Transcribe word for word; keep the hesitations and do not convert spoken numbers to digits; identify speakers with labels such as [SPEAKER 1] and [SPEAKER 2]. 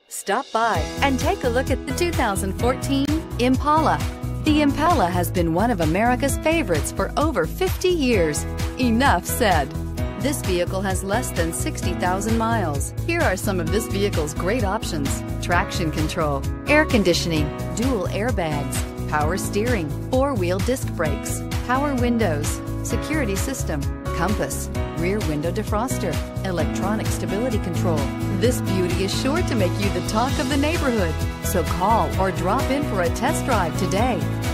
[SPEAKER 1] Stop by and take a look at the two thousand fourteen Impala. The Impala has been one of America's favorites for over fifty years. Enough said. This vehicle has less than sixty thousand miles. Here are some of this vehicle's great options: traction control, air conditioning, dual airbags, power steering, four-wheel disc brakes, power windows, security system, compass, rear window defroster, electronic stability control. This beauty is sure to make you the talk of the neighborhood. So call or drop in for a test drive today.